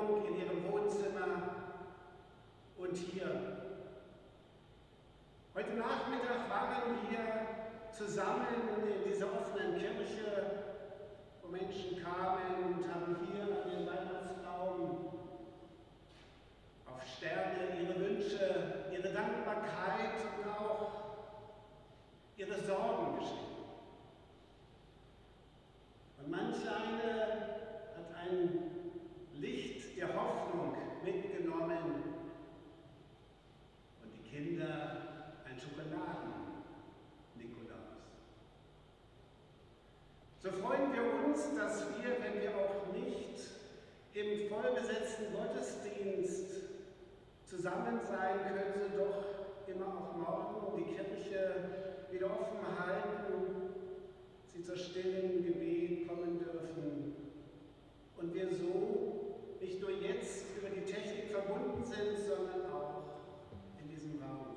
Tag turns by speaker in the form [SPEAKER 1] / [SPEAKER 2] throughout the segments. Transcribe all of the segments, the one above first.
[SPEAKER 1] Wohnung, in Ihrem Wohnzimmer und hier. Heute Nachmittag waren wir zusammen in dieser offenen Kirche, wo Menschen kamen und haben hier an den Weihnachtsbaum auf Sterne ihre Wünsche, ihre Dankbarkeit und auch ihre Sorgen geschrieben. Und manch eine hat ein Licht der Hoffnung mitgenommen und die Kinder ein Schokoladen-Nikolaus. So freuen wir uns, dass wir, wenn wir auch nicht im vollbesetzten Gottesdienst zusammen sein können, so doch immer auch morgen die Kirche wieder offen halten, sie zur stillen Gebet kommen dürfen und wir so nicht nur jetzt über die Technik verbunden sind, sondern auch in diesem Raum.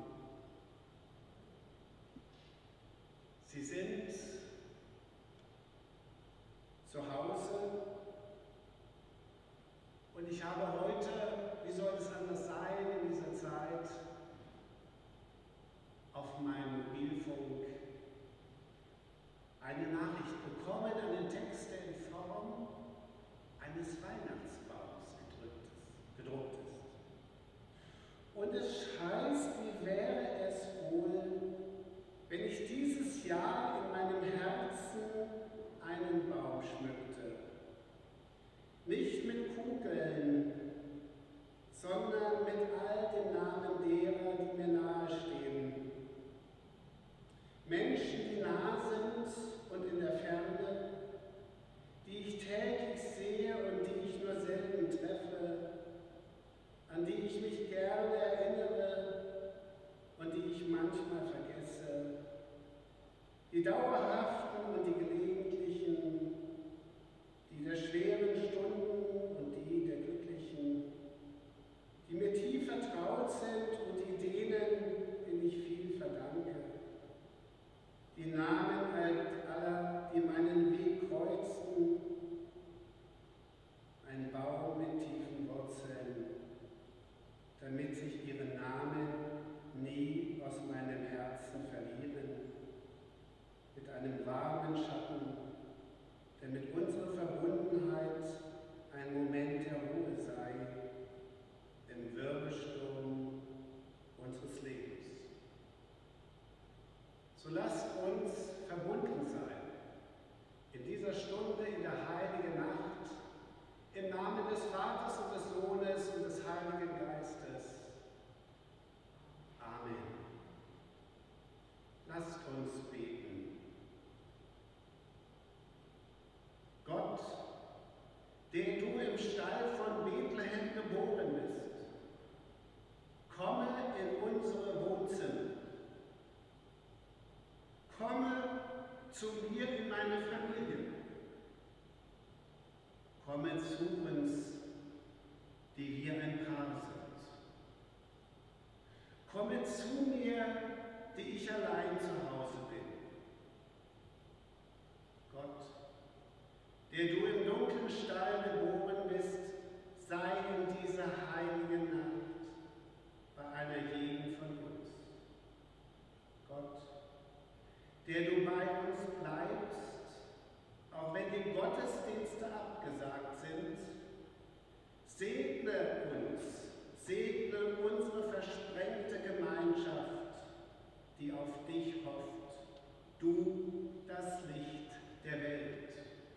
[SPEAKER 1] Sie sind zu Hause und ich habe heute, wie soll es anders sein in dieser Zeit, auf meinem Mobilfunk eine Nachricht bekommen, einen Text, der in Form eines Weihnachtsbaums gedruckt ist. Und es heißt, wie wäre es wohl, wenn ich dieses Jahr in meinem Herzen einen Baum schmückte. Nicht mit Kugeln, sondern mit all den Namen derer, die mir nahestehen. Menschen, die nah sind und in der Ferne, die ich täglich sehe und die ich nur selten treffe, an die ich mich gerne erinnere und die ich manchmal vergesse, die dauerhaften und die gelegentlichen, die der schweren Stunden und die der glücklichen, die mir tief vertraut sind und die denen ich viel verdanke. Die Namen aller, die meinen Weg kreuzen, ein Baum mit tiefen Wurzeln, damit sich ihre Namen nie aus meinem Herzen verlieren, mit einem warmen Schatten, damit unsere Verbundenheit ein Moment der Ruhe sei im Wirbelsturm unseres Lebens. So lasst uns verbunden sein in dieser Stunde, in der heiligen Nacht, im Namen des Vaters und des Sohnes und des Heiligen Geistes. Amen. Lasst uns beten. Gott, der du im Stall von Bethlehem geboren bist, komme in unsere Wohnzimmer. Komme zu mir in meine Familie. Komme zu uns, die wir ein Paar sind. Komme zu mir, die ich allein zu Hause bin. Gott, der du im dunklen Stall geboren bist, sei in dieser heiligen Nacht bei einer jeden von uns. Gott, der du bei uns bleibst, auch wenn die Gottesdienste abgesagt sind, segne uns, segne unsere versprengte Gemeinschaft, die auf dich hofft, du, das Licht der Welt.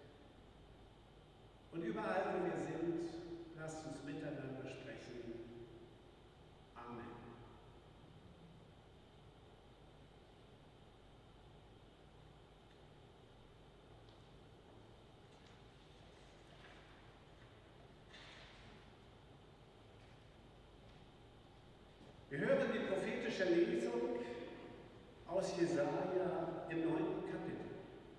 [SPEAKER 1] Und überall, wo wir sind, lasst uns miteinander sprechen. Amen. Wir hören die prophetische Lesung aus Jesaja im 9. Kapitel.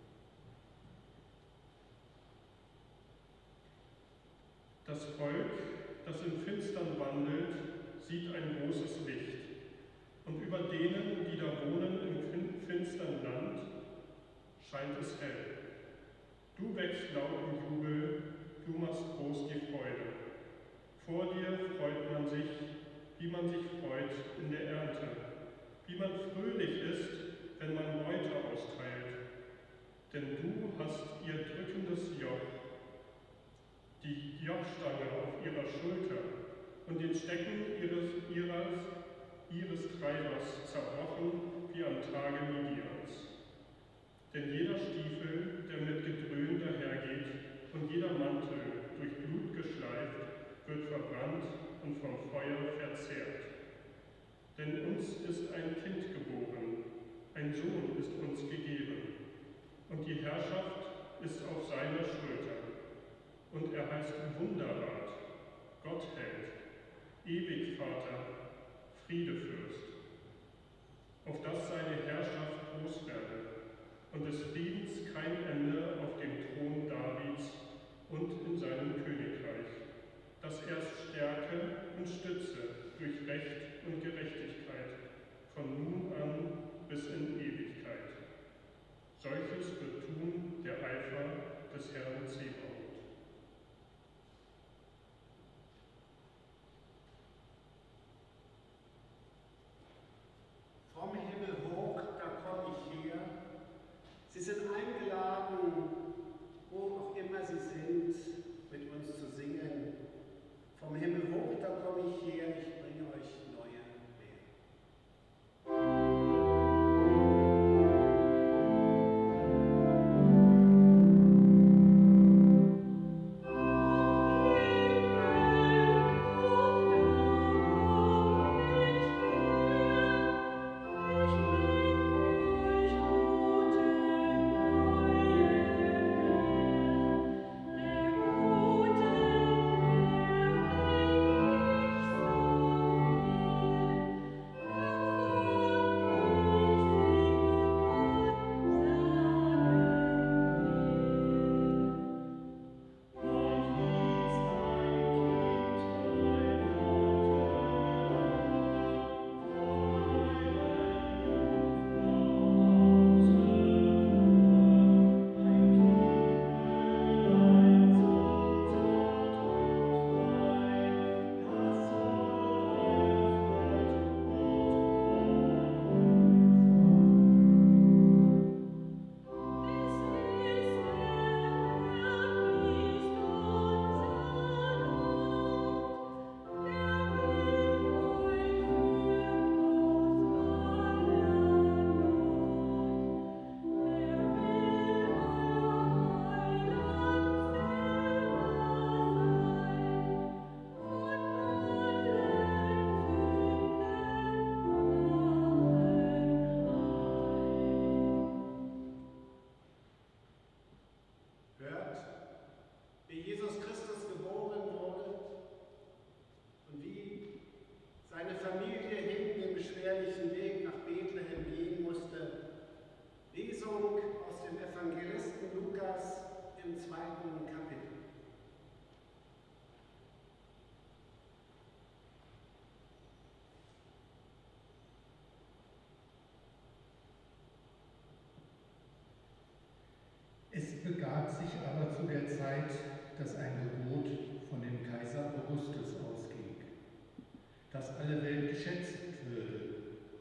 [SPEAKER 2] Das Volk, das im Finstern wandelt, sieht ein großes Licht. Und über denen, die da wohnen im finstern Land, scheint es hell. Du wächst laut im Jubel, du machst groß die Freude. und den Stecken ihres Treibers zerbrochen wie am Tage Midians. Denn jeder Stiefel, der mit Gedröhn dahergeht, und jeder Mantel durch Blut geschleift, wird verbrannt und vom Feuer verzehrt. Denn uns ist ein Kind geboren, ein Sohn ist uns gegeben, und die Herrschaft ist auf seiner Schulter. Und er heißt Wunderrat, Gottheld, Ewigvater, Friedefürst. Auf dass seine Herrschaft groß werde und des Friedens kein Ende auf dem Thron Davids und in seinem Königreich, dass er es stärke und stütze durch Recht und Gerechtigkeit, von nun an bis in Ewigkeit. Solches wird tun der Eifer des Herrn Zebaoth.
[SPEAKER 1] Vom Himmel hoch, da komme ich her. Sie sind eingeladen, wo auch immer Sie sind, mit uns zu singen. Vom Himmel hoch, da komme ich her, ich bringe euch neue Werte.
[SPEAKER 3] Es begab sich aber zu der Zeit, dass ein Gebot von dem Kaiser Augustus ausging, dass alle Welt geschätzt würde.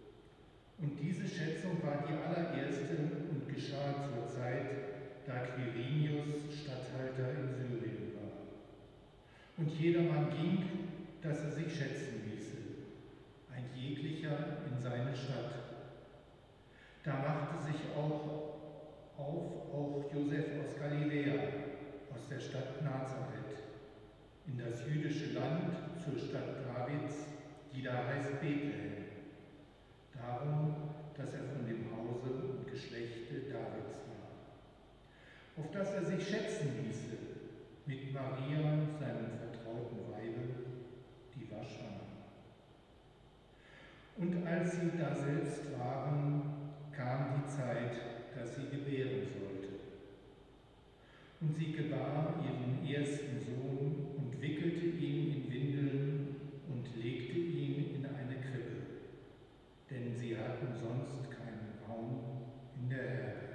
[SPEAKER 3] Und diese Schätzung war die allererste und geschah zur Zeit, da Quirinius Statthalter in Syrien war. Und jedermann ging, dass er sich schätzen ließe, ein jeglicher in seine Stadt. Da machte sich auch Josef aus Galiläa, aus der Stadt Nazareth, in das jüdische Land zur Stadt Davids, die da heißt Bethlehem, darum, dass er von dem Hause und Geschlechte Davids war, auf dass er sich schätzen ließe mit Maria, seinem vertrauten Weibe, die war schwanger. Und als sie da selbst waren, kam die Zeit, dass sie gebären sollte. Und sie gebar ihren ersten Sohn und wickelte ihn in Windeln und legte ihn in eine Krippe, denn sie hatten sonst keinen Raum in der Herberge.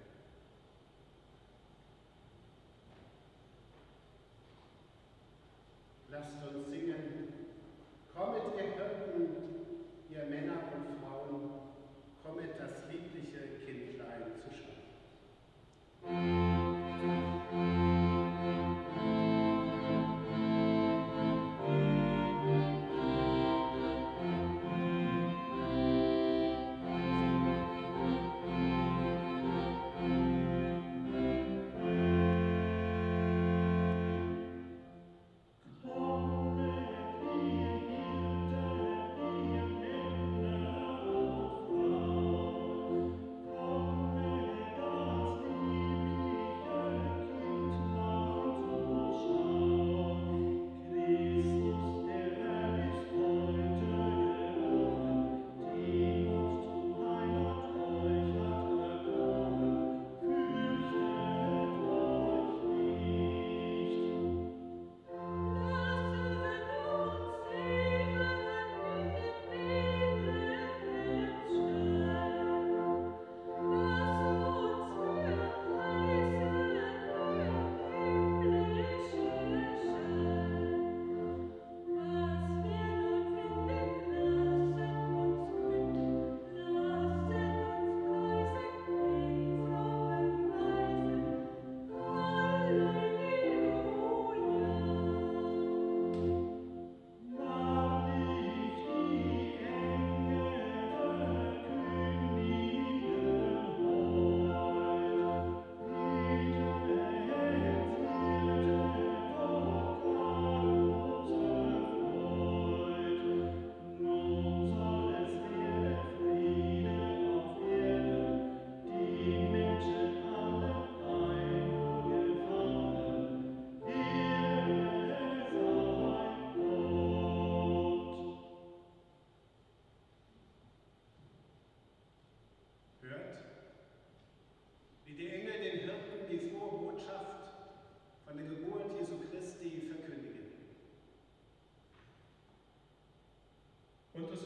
[SPEAKER 1] Lasst uns singen. Kommet, ihr Hirten, ihr Männer und Frauen, kommet das liebliche Kindlein zu schauen.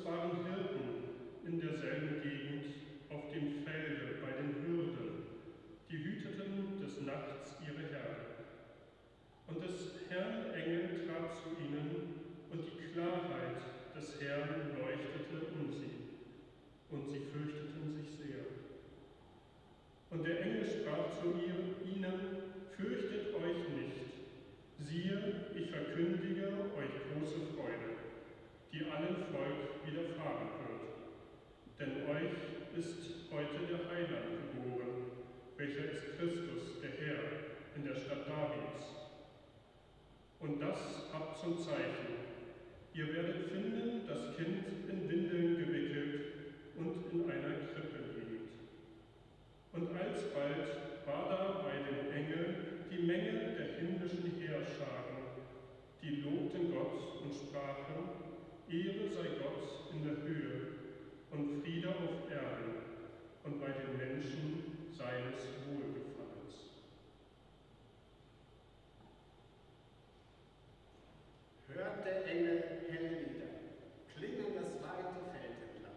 [SPEAKER 2] waren Hirten in derselben Gegend auf dem Felde bei den Hürden, die hüteten des Nachts ihre Herde. Und des Herrn Engel trat zu ihnen, und die Klarheit des Herrn leuchtete um sie, und sie fürchteten sich sehr. Und der Engel sprach zu ihnen: Fürchtet euch nicht, siehe, ich verkündige euch große Freude, die allen Volk widerfahren wird. Denn euch ist heute der Heiland geboren, welcher ist Christus, der Herr, in der Stadt Davids. Und das habt zum Zeichen: Ihr werdet finden das Kind in Windeln gewickelt und in einer Krippe liegend. Und alsbald war da bei dem Engel die Menge der himmlischen Heerscharen, die lobten Gott und sprachen: Ehre sei Gott in der Höhe und Friede auf Erden und bei den Menschen seines Wohlgefallens.
[SPEAKER 1] Hört der Engel helle Lieder, klingen das weite Feld entlang.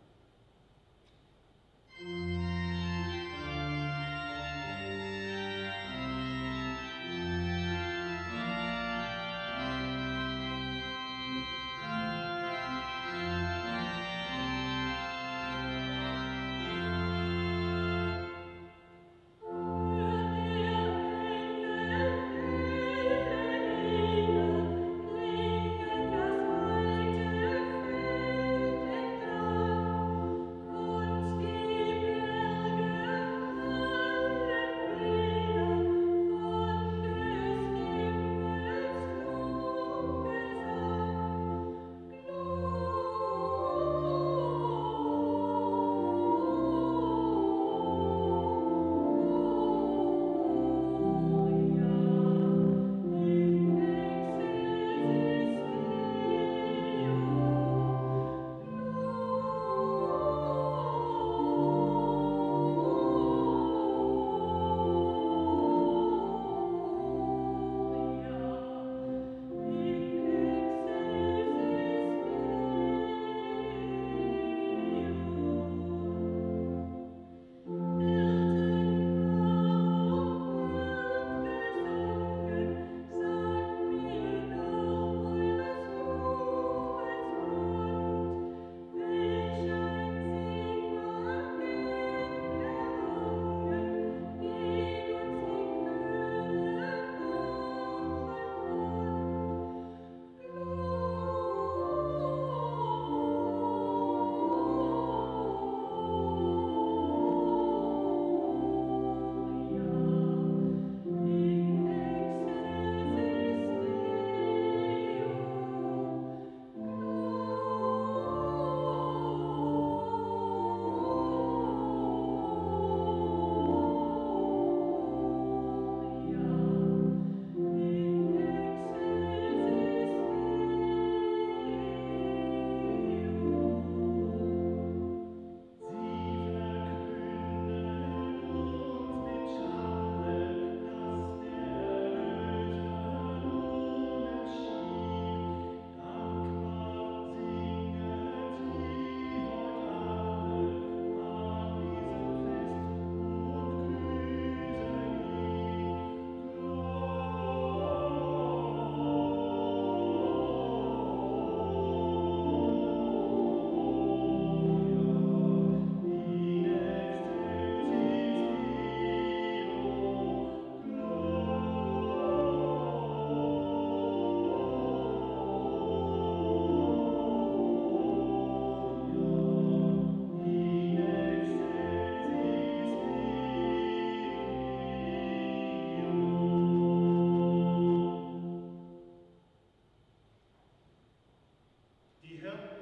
[SPEAKER 1] Die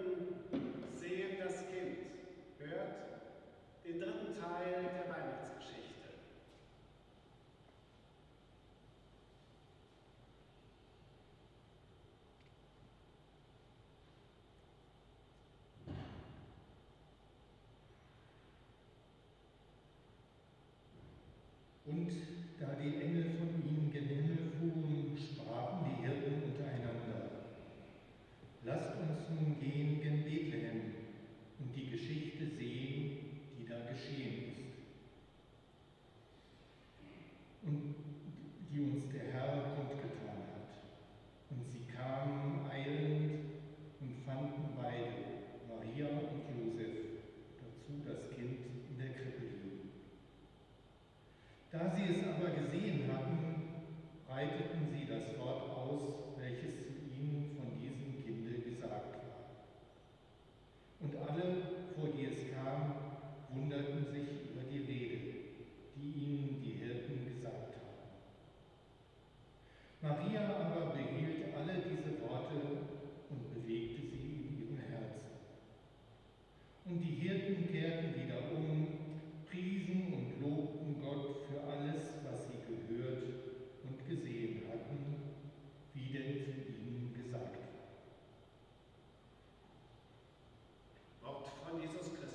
[SPEAKER 1] Hirten sehen das Kind, hört den dritten Teil der Weihnachtsgeschichte.
[SPEAKER 3] Und da die Engel von ihnen gen Himmel fuhren, sprachen die Hirten untereinander: Lasst uns nun gehen gen Bethlehem die Geschichte sehen, die da geschehen ist. Und die uns der Herr kundgetan hat. Und sie kamen eilend und fanden beide, Maria und Josef, dazu das Kind in der Krippe liegen. Da sie es aber gesehen hatten, breiteten sie das Wort aus, welches zu ihnen von diesem Kinde gesagt war. Und alle, vor die es kam, wunderten sich über die Rede, die ihnen die Hirten gesagt haben. Maria aber behielt alle diese Worte und bewegte sie in ihrem Herzen. Und die Hirten kehrten wieder um, priesen und lobten Gott für alles, was sie gehört und gesehen hatten, wie denn zu ihnen gesagt war.
[SPEAKER 1] Wort von Jesus Christus.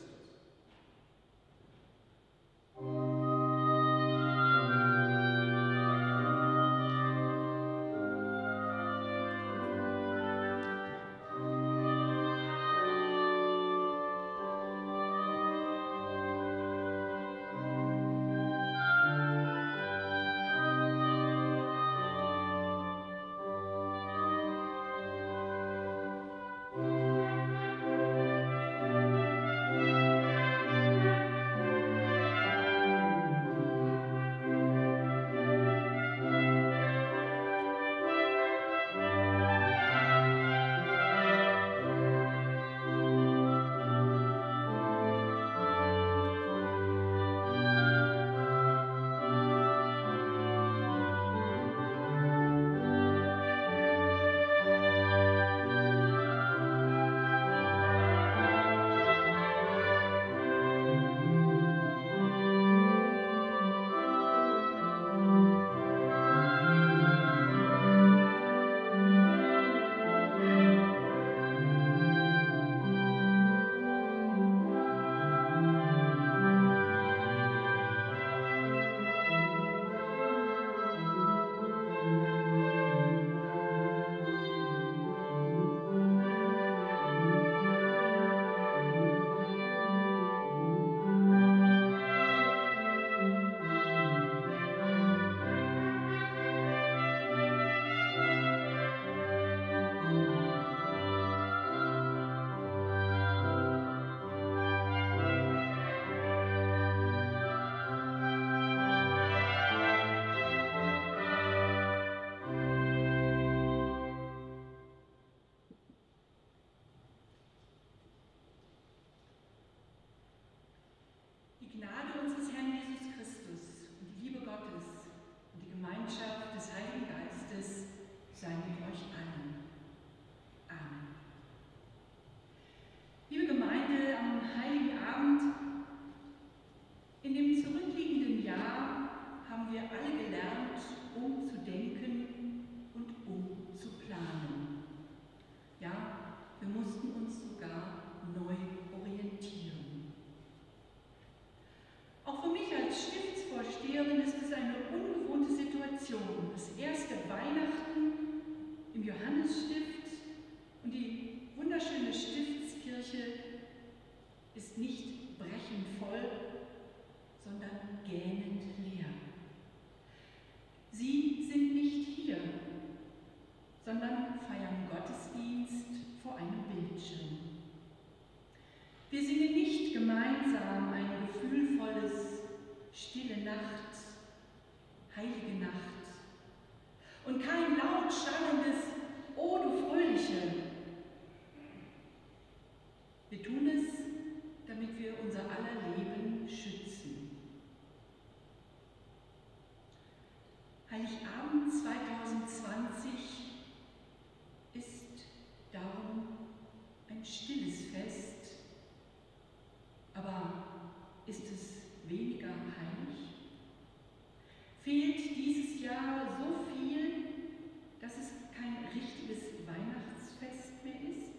[SPEAKER 4] Die Gnade unseres Herrn Jesus Christus und die Liebe Gottes und die Gemeinschaft des Heiligen Geistes sei mit euch allen. Amen. Liebe Gemeinde, am Heiligen Abend, in dem zurückliegenden Jahr haben wir alle gelernt, umzudenken und umzuplanen. Ja, wir mussten uns sogar neu orientieren. Auch für mich als Stiftsvorsteherin ist es eine ungewohnte Situation. Das erste Weihnachten im Johannesstift und die wunderschöne Stiftskirche ist nicht brechend voll, sondern gähnend leer. Sie sind nicht hier, sondern feiern Gottesdienst vor einem Bildschirm. Wir singen nicht gemeinsam ein gefühlvolles Stille Nacht, heilige Nacht und kein laut schallendes O du Fröhliche. Wir tun es, damit wir unser aller Leben schützen. Heiligabend 2020 ist darum ein stilles Fest. Aber ist es weniger heilig? Fehlt dieses Jahr so viel, dass es kein richtiges Weihnachtsfest mehr ist?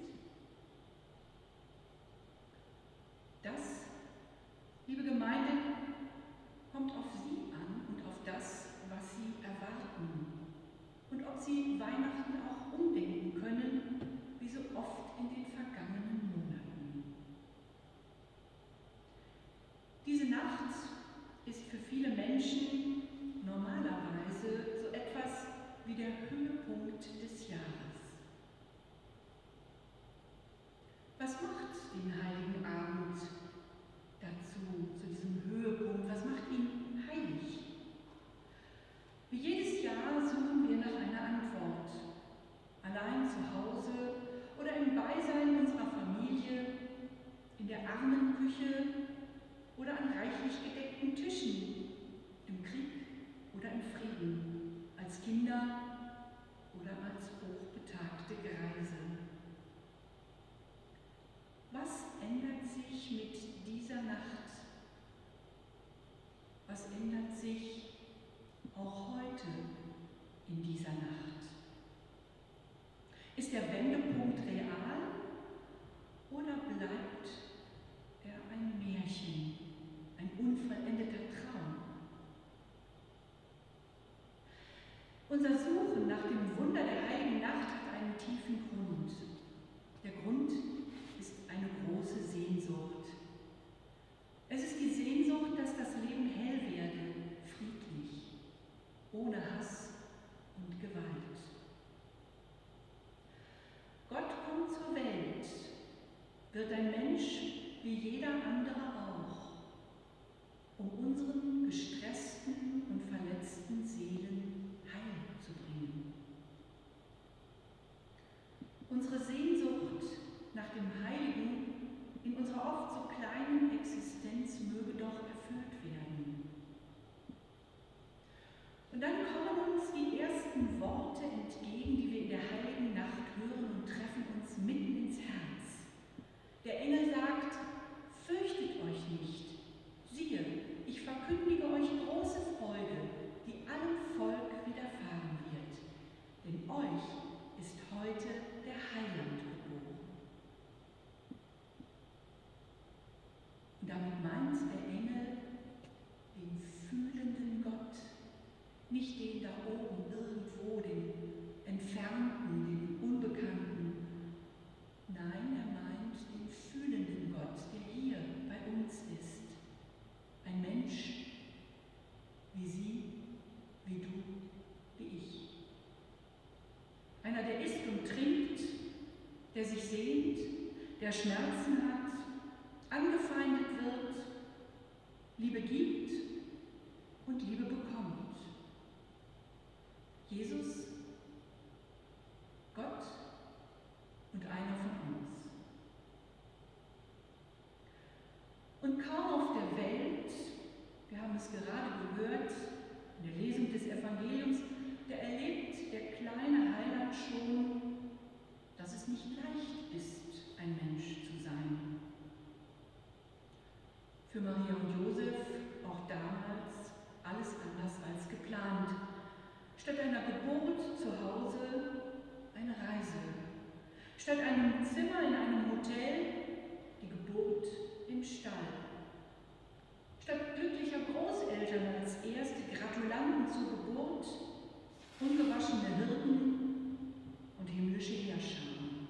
[SPEAKER 4] Das, liebe Gemeinde, kommt auf Sie an und auf das, was Sie erwarten und ob Sie Weihnachten auch umdenken können, wie so oft in den vergangenen Monaten. Menschen normalerweise so etwas wie der Höhepunkt des Jahres. Was macht den Heiligen Abend dazu, zu diesem Höhepunkt? Was macht ihn heilig? Wie jedes Jahr suchen wir nach einer Antwort, allein zu Hause oder im Beisein unserer Familie, in der Armenküche oder an reichlich gedeckten Tischen, im Krieg oder im Frieden, als Kinder oder als hochbetagte Greise. Was ändert sich mit dieser Nacht? Was ändert sich auch heute in dieser Nacht? Ist der Wendepunkt real oder bleibt er ein Märchen, ein unvollendeter Traum? Unser Suchen nach dem Wunder der Heiligen Nacht hat einen tiefen Grund. Der Grund ist eine große Sehnsucht. Es ist die Sehnsucht, dass das Leben hell werde, friedlich, ohne Hass und Gewalt. Gott kommt zur Welt, wird ein Mensch wie jeder andere auch, um unseren gestressten und verletzten Seelen Heil zu bringen. Unsere Sehnsucht nach dem Heiligen in unserer oft so kleinen Existenz möge doch erfüllt werden. Und dann kommen uns die ersten Worte entgegen, die wir in der Heiligen Nacht hören und treffen uns mitten ins Herz. Der Engel sagt: Fürchtet euch nicht. Siehe, ich verkündige euch große Freude, die allem Volk widerfahren wird. Denn euch ist heute der Heiland geboren. Und damit meint der Engel den fühlenden Gott, nicht den da oben irgendwo, den Entfernten, den Unbekannten. Nein, er meint den fühlenden Gott, der hier bei uns ist. Ein Mensch wie Sie, wie du, wie ich. Einer, der isst und trinkt, der sich sehnt, der Schmerzen hat, angefeindet wird, Liebe gibt und Liebe bekommt. Jesus, Gott und einer von uns. Und kaum auf der Welt, wir haben es gerade gehört, in der Lesung des Evangeliums, da erlebt der kleine Heiland schon, dass es nicht leicht ist, ein Mensch zu sein. Für Maria und Josef auch damals alles anders als geplant. Statt einer Geburt zu Hause eine Reise. Statt einem Zimmer in einem Hotel die Geburt im Stall. Statt glücklicher Großeltern als erste Gratulanten zur Geburt, ungewaschene Hirten und himmlische Heerscharen.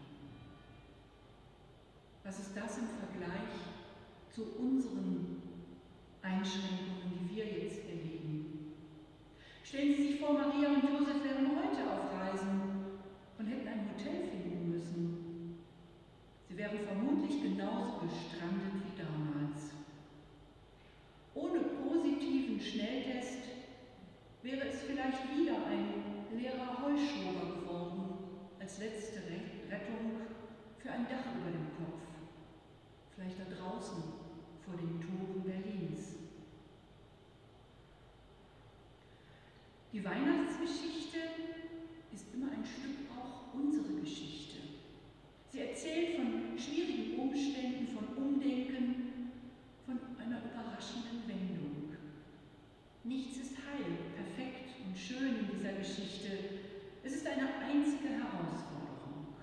[SPEAKER 4] Was ist das im Vergleich zu unseren Einschränkungen, die wir jetzt erleben? Stellen Sie sich vor, Maria und Josef wären heute auf Reisen und hätten ein Hotel finden müssen. Sie wären vermutlich genauso gestrandet wie damals. Ohne positiven Schnelltest wäre es vielleicht wieder ein leerer Heuschober geworden, als letzte Rettung für ein Dach über dem Kopf. Vielleicht da draußen vor den Toren Berlins. Die Weihnachtsgeschichte ist immer ein Stück auch unsere Geschichte. Sie erzählt von schwierigen Umständen, von Umdenken, von einer überraschenden Wendung. Nichts ist heil, perfekt und schön in dieser Geschichte. Es ist eine einzige Herausforderung.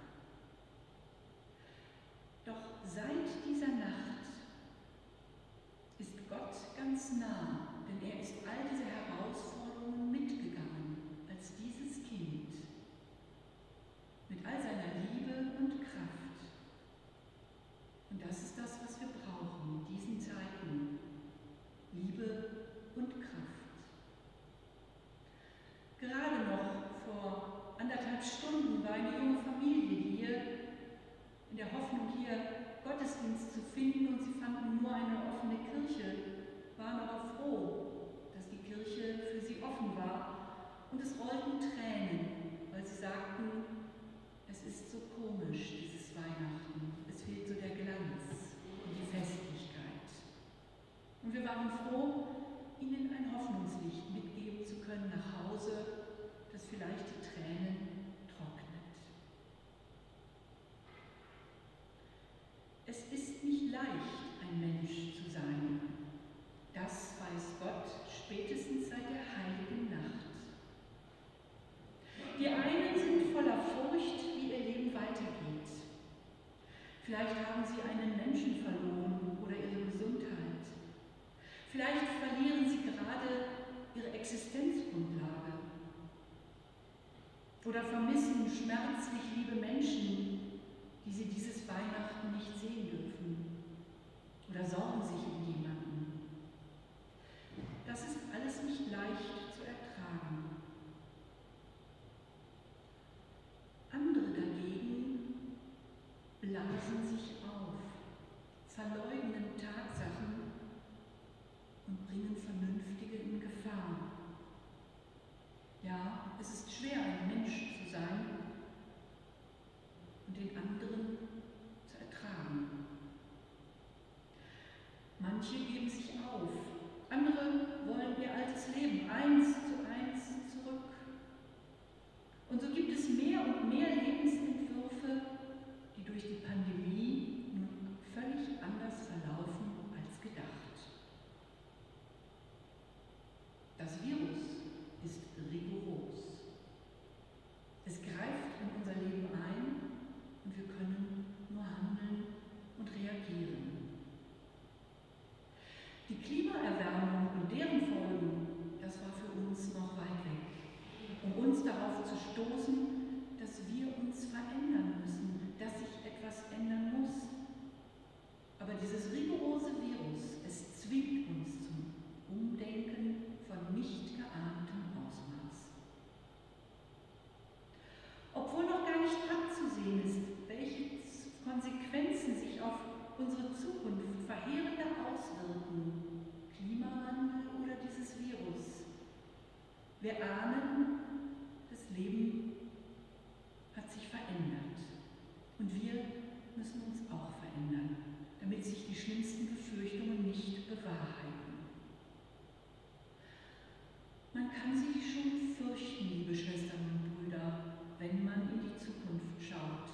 [SPEAKER 4] Doch seit dieser Nacht ist Gott ganz nah, denn er ist all diese Herausforderungen mitgegangen als dieses Kind. Mit all seiner Liebe und Kraft. Und das ist das, was wir brauchen in diesen Zeiten. Liebe und Kraft. rollten Tränen, weil sie sagten, es ist so komisch, dieses Weihnachten. Es fehlt so der Glanz und die Festlichkeit. Und wir waren froh, ihnen ein Hoffnungslicht mitgeben zu können nach Hause, das vielleicht die Tränen trocknet. Es ist nicht leicht, ein Mensch zu sein. Das weiß Gott spätestens seit der heiligen Nacht. Die einen sind voller Furcht, wie ihr Leben weitergeht. Vielleicht haben sie einen Menschen verloren oder ihre Gesundheit. Vielleicht verlieren sie gerade ihre Existenzgrundlage oder vermissen schmerzlich liebe Menschen, die sie dieses Weihnachten nicht sehen dürfen, oder sorgen sich um jemanden. Das ist alles nicht leicht zu ertragen. Andere dagegen blasen sich auf, verleugnen Tatsachen und bringen Vernünftige in Gefahr. Ja, es ist schwer, ein Mensch zu sein und den anderen zu ertragen. Manche geben sich auf, andere wollen ihr altes Leben 1:1 zurück. Und so gibt es mehr und mehr Lebensentwürfe, die durch die Pandemie nun völlig anders verlaufen als gedacht. Das Virus ist rigoros. Es greift in unser Leben ein und wir können nur handeln und reagieren. Die Klimaerwärmung und deren Folgen, das war für uns noch weit weg, um uns darauf zu stoßen, dass wir uns verändern müssen, dass sich etwas ändern muss. Aber dieses rigorose Virus, es zwingt uns zum Umdenken von nicht geahntem Ausmaß. Obwohl noch gar nicht abzusehen ist, welche Konsequenzen sich auf unsere Zukunft verheerender auswirken, Klimawandel oder dieses Virus. Wir ahnen, das Leben hat sich verändert und wir müssen uns auch verändern, damit sich die schlimmsten Befürchtungen nicht bewahrheiten. Man kann sich schon fürchten, liebe Schwestern und Brüder, wenn man in die Zukunft schaut.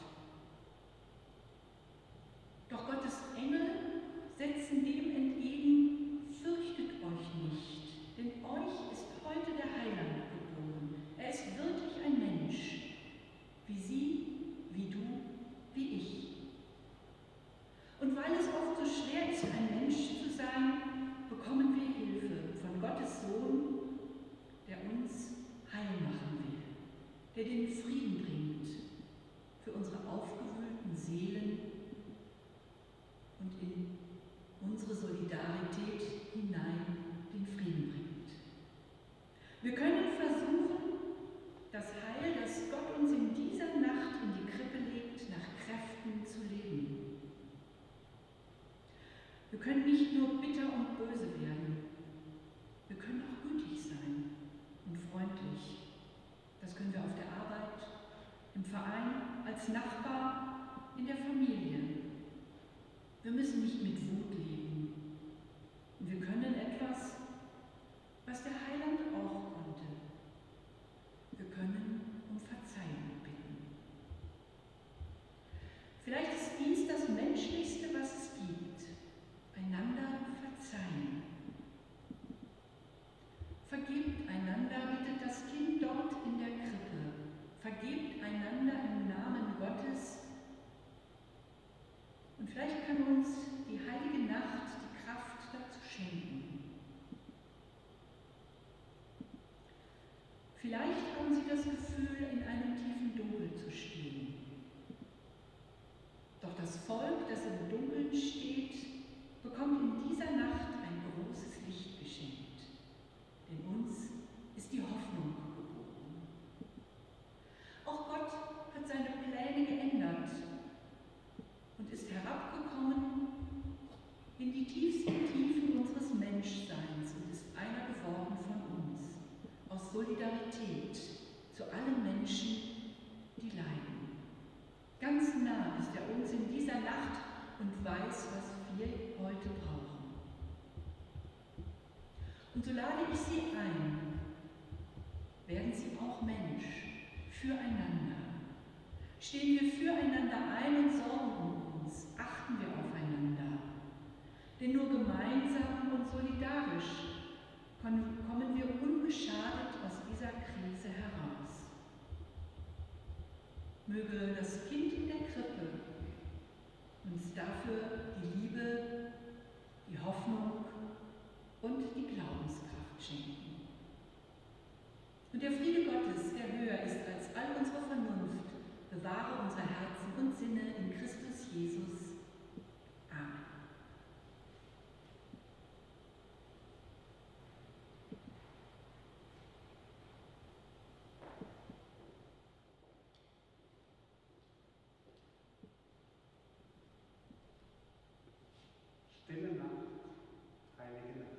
[SPEAKER 4] Doch Gottes Engel setzen dem entgegen, fürchtet euch nicht, denn euch ist heute der Heiland geboren. Er ist wirklich ein Mensch, wie Sie, wie du, wie ich. Und weil es oft so schwer ist, ein Mensch zu sein, bekommen wir Hilfe von Gottes Sohn, der uns heil machen will, der den Frieden bringt für unsere aufgewühlten Seelen und in unsere Solidarität hinein den Frieden bringt. Wir können versuchen, das Heil, das Gott uns in dieser Nacht in die Krippe legt, nach Kräften zu leben. Wir können nicht nur bitter und böse werden, wir können auch gütig sein und freundlich. Das können wir auf der Arbeit, im Verein, als Nachbar, in der Familie. Wir müssen nicht mit Wut leben. Und wir können etwas, was der Heiland auch konnte. Wir können um Verzeihung bitten. Vielleicht ist dies das Menschlichste, was es gibt. Einander verzeihen. Vergebt einander, bittet das Kind dort in der Krippe. Vergebt einander im Namen Gottes. Und vielleicht kann uns die heilige Nacht die Kraft dazu schenken. Vielleicht haben Sie das Gefühl, in einem tiefen Dunkel zu stehen. Doch das Volk, das im Dunkeln steht, bekommt in dieser Nacht ein großes Licht geschenkt. Denn uns ist die Hoffnung geboren. Auch Gott hat seine Pläne geändert und ist herabgekommen in die tiefsten Tiefen unseres Menschseins und ist einer geworden von uns, aus Solidarität Menschen, die leiden. Ganz nah ist er uns in dieser Nacht und weiß, was wir heute brauchen. Und so lade ich Sie ein, werden Sie auch Mensch, füreinander. Stehen wir füreinander ein und sorgen um uns, achten wir aufeinander. Denn nur gemeinsam und solidarisch kommen wir unbeschadet aus dieser Krise heraus. Möge das Kind in der Krippe uns dafür die Liebe, die Hoffnung und die Glaubenskraft schenken. Und der Friede Gottes, der höher ist als all unsere Vernunft, bewahre unsere Herzen und Sinne in Christus Jesus. Amen.
[SPEAKER 1] Stille Nacht, heilige Nacht.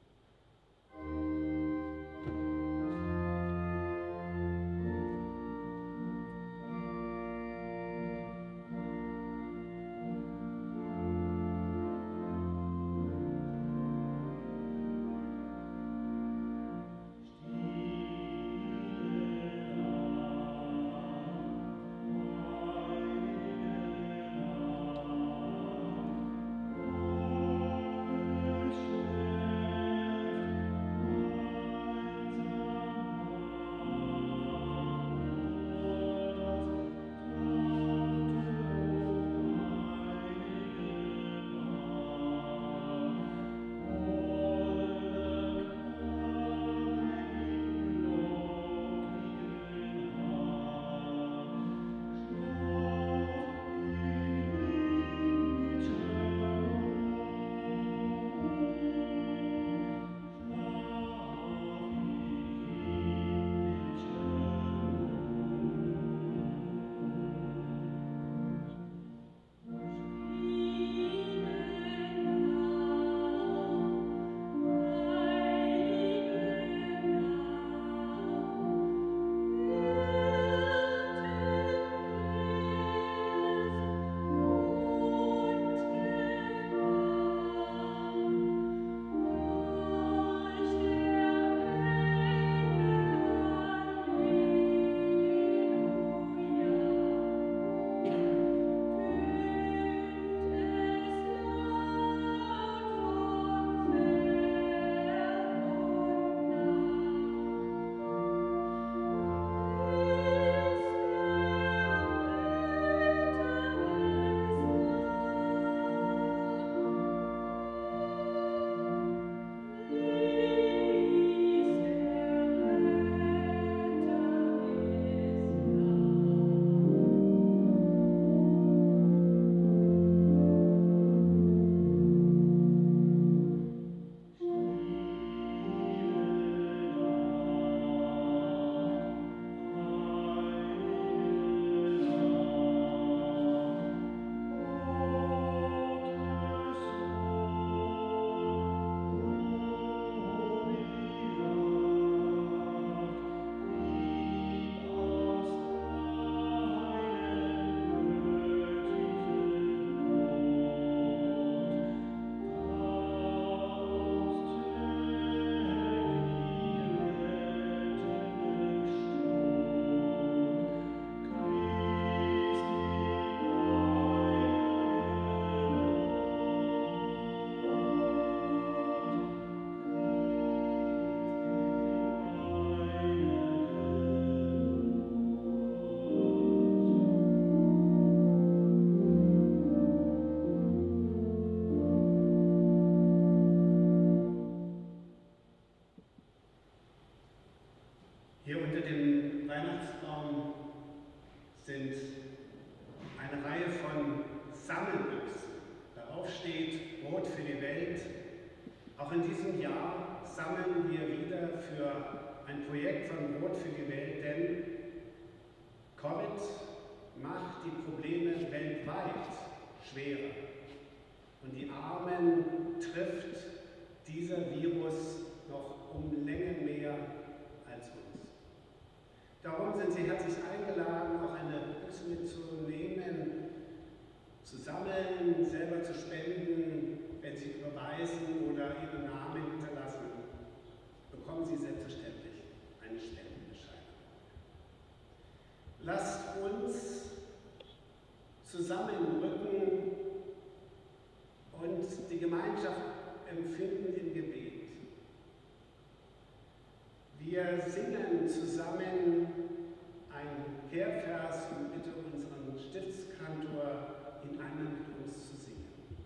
[SPEAKER 1] Hier unter dem Weihnachtsbaum sind eine Reihe von Sammelbüchsen. Darauf steht Brot für die Welt. Auch in diesem Jahr sammeln wir wieder für ein Projekt von Brot für die Welt, denn Covid macht die Probleme weltweit schwerer. Und die Armen trifft dieser Virus noch um Längen mehr als uns. Darum sind Sie herzlich eingeladen, auch eine Büchse mitzunehmen, zu sammeln, selber zu spenden, wenn Sie überweisen oder Ihren Namen hinterlassen. Bekommen Sie selbstverständlich eine Spendenbescheinigung. Lasst uns zusammenrücken und die Gemeinschaft empfinden im Gebet. Wir singen zusammen einen Kehrvers und bitte unseren Stiftskantor, in einer mit uns zu singen.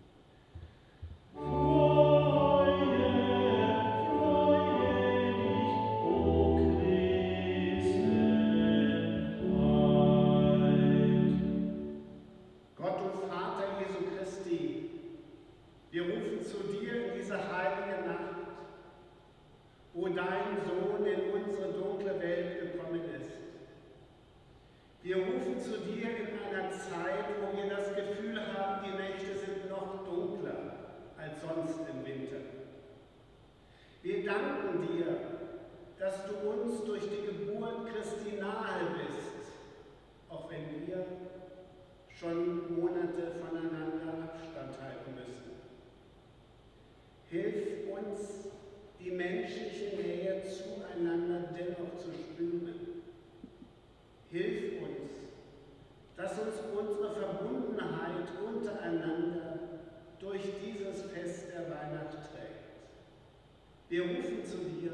[SPEAKER 1] Gott, du Vater Jesu Christi, wir rufen zu dir in diese heilige Nacht, wo dein Sohn in unsere dunkle Welt gekommen ist. Wir rufen zu dir in einer Zeit, wo wir das Gefühl haben, die Nächte sind noch dunkler als sonst im Winter. Wir danken dir, dass du uns durch die Geburt Christi nahe bist, auch wenn wir schon Monate voneinander Abstand halten müssen. Hilf uns, die menschliche Nähe zueinander dennoch zu spüren. Hilf uns, dass uns unsere Verbundenheit untereinander durch dieses Fest der Weihnacht trägt. Wir rufen zu dir.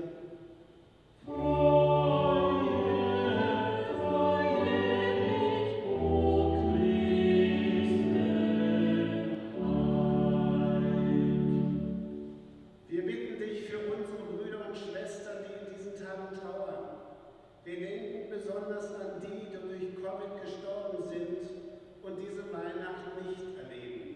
[SPEAKER 1] Wir bitten dich für unsere Brüder und Schwestern, die in diesen Tagen trauern. Wir denken besonders an die, die durch Covid gestorben sind und diese Weihnacht nicht erleben.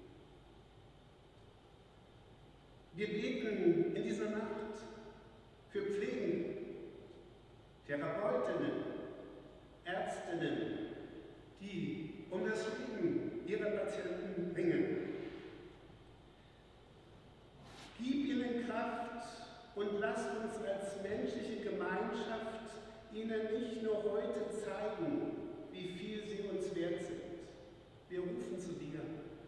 [SPEAKER 1] Wir beten in dieser Nacht für Pflegende, Therapeutinnen, Ärztinnen, die um das Leben ihrer Patienten ringen. Gib ihnen Kraft und lass uns als menschliche Gemeinschaft ihnen nicht nur heute zeigen, wie viel sie uns wert sind. Wir rufen zu dir.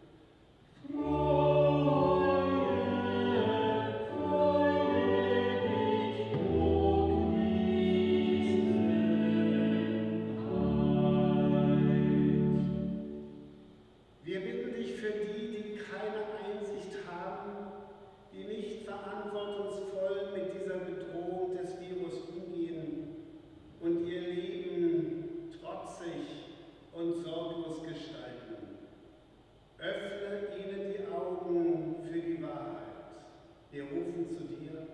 [SPEAKER 1] Wir bitten dich für die, die keine Einsicht haben, die nicht verantwortungsvoll mit dieser Bedrohung des Virus umgehen und ihr Leben trotzig und sorglos gestalten. Öffne ihnen die Augen für die Wahrheit. Wir rufen zu dir.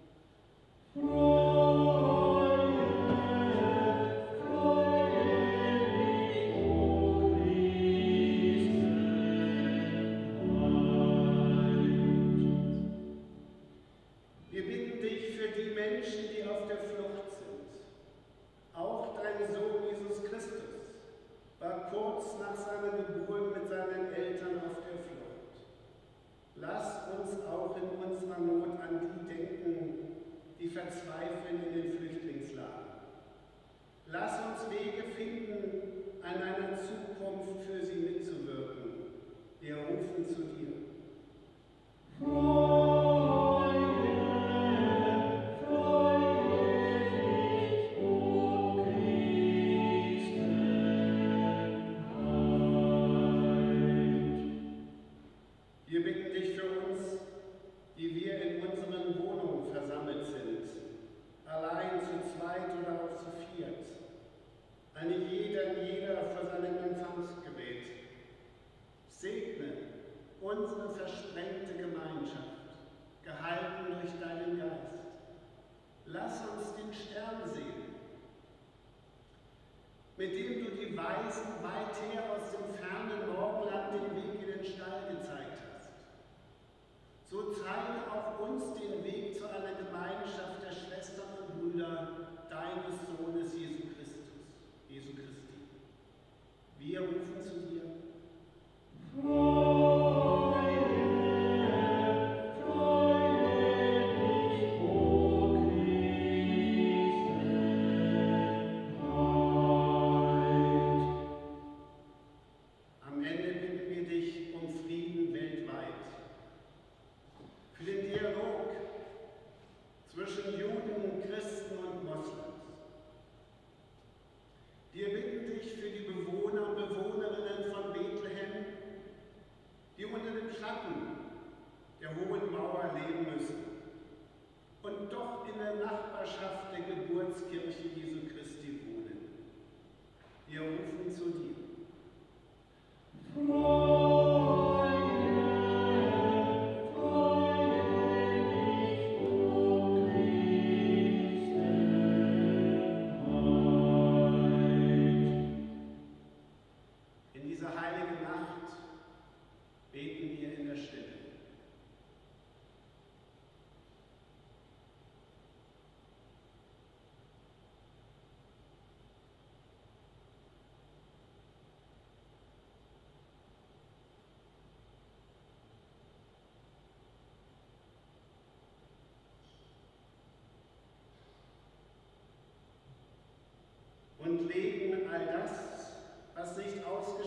[SPEAKER 1] Wir bitten dich für die Menschen, die auf der Flucht sind. Auch dein Sohn Jesus Christus war kurz nach seiner Geburt mit seinen Eltern auf der Flucht. Lass uns auch in unserer Not an die denken, die verzweifeln in den Flüchtlingslagern. Lass uns Wege finden, an einer Zukunft für sie mitzuwirken. Wir rufen zu dir. Wir bitten dich für uns, die wir in unseren Wohnungen versammelt sind, allein zu zweit oder auch zu viert, eine jeder vor seinem Empfangsgebet. Segne unsere versprengte Gemeinschaft, gehalten durch deinen Geist. Lass uns den Stern sehen, mit dem du die Weisen weit her aus dem fernen Morgenland den Weg in den Stall gezeigt hast. So zeige auch uns den Weg zu einer Gemeinschaft der Schwestern und Brüder deines Sohnes Jesu Christi. Wir rufen zu dir. Wir erleben müssen und doch in der Nachbarschaft der Geburtskirche Jesu Christi wohnen. Wir rufen zu dir. In dieser heiligen Nacht beten wir in der Stille. Und legen all das, was nicht ausgegangen